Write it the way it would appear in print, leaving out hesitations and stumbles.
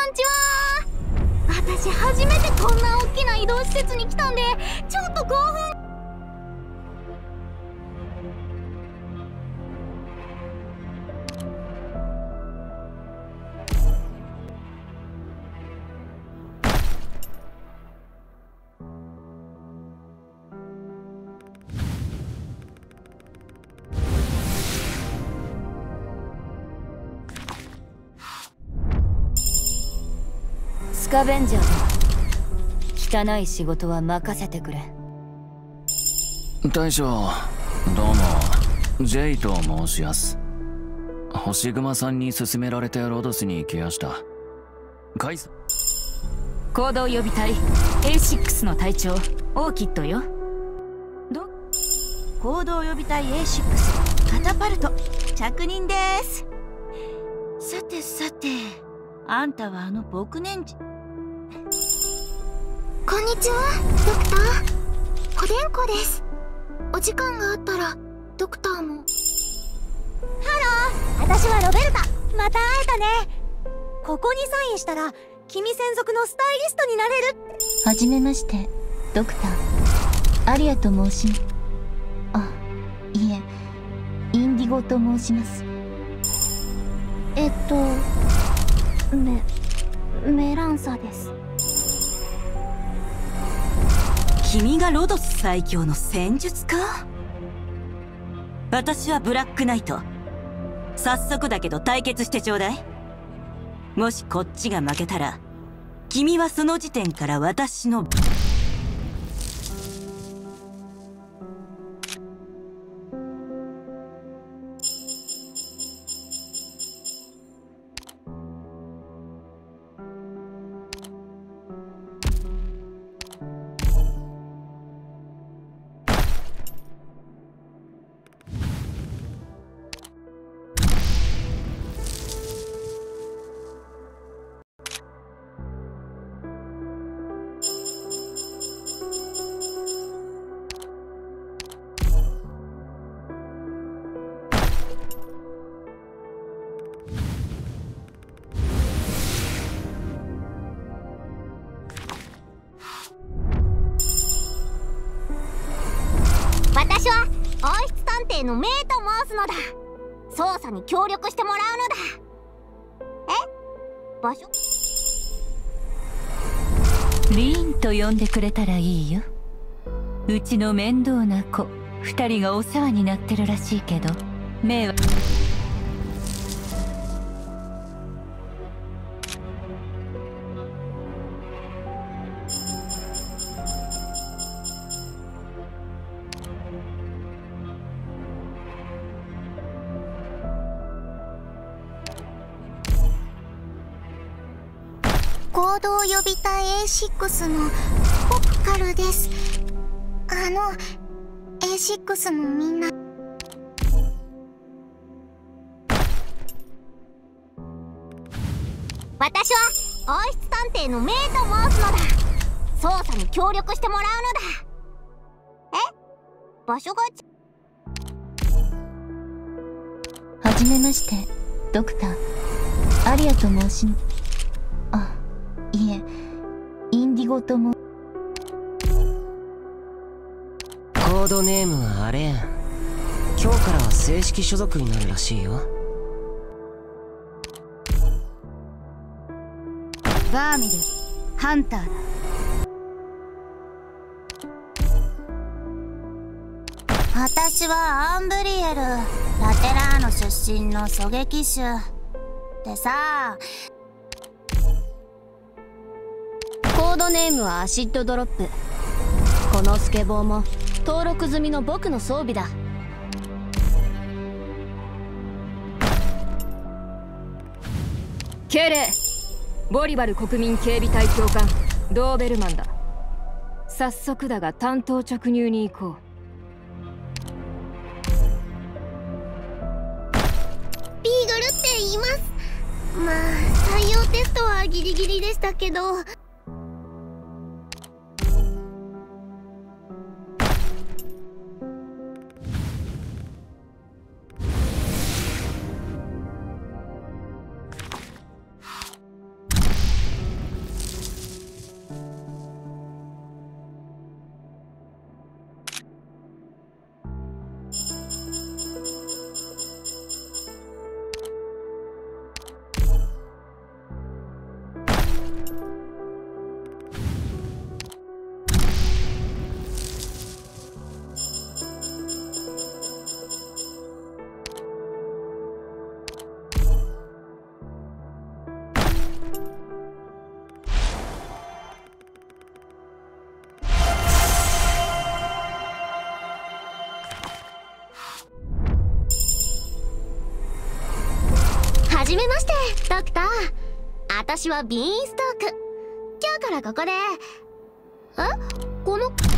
んちは。私初めてこんな大きな移動施設に来たんで、ちょっと興奮。 スカベンジャーだ。汚い仕事は任せてくれ。 大将、どうも、ジェイと申します。星熊さんに勧められてロドスに来やした。 行動予備隊 A6 の隊長オーキッドよ。 行動予備隊 A6 カタパルト着任です。さてさて、あんたはあの牧年児。 こんにちは、ドクター。コデンコです。お時間があったらドクターも。 ハロー、私はロベルタ。また会えたね。ここにサインしたら君専属のスタイリストになれる。 はじめまして、ドクターアリアと申します。あ、いえ、インディゴと申します。 メランサです。 君がロドス最強の戦術家？私はブラックナイト。早速だけど対決してちょうだい。もしこっちが負けたら、君はその時点から私の私は王室探偵のメイと申すのだ。捜査に協力してもらうのだ。場所？ リーンと呼んでくれたらいいよ。うちの面倒な子2人がお世話になってるらしいけど、迷惑。 行動予備隊 A6 のポプカルです。A6 のみんな。私は王室探偵のメイと申すのだ。捜査に協力してもらうのだ。場所がはじめまして、ドクターアリアと申します。あ、いえ、インディゴとも。 コードネームはアレーン。今日からは正式所属になるらしいよ。 バーミルハンターだ。 私はアンブリエル、ラテラーノ出身の狙撃手でさ。 コードネームはアシッドドロップ。このスケボーも登録済みの僕の装備だ。 敬礼。ボリバル国民警備隊長官ドーベルマンだ。早速だが単刀直入に行こう。 ビーグルって言います。まあ採用テストはギリギリでしたけど。 じめましてドクター。私はビーンストーク。今日からここでこの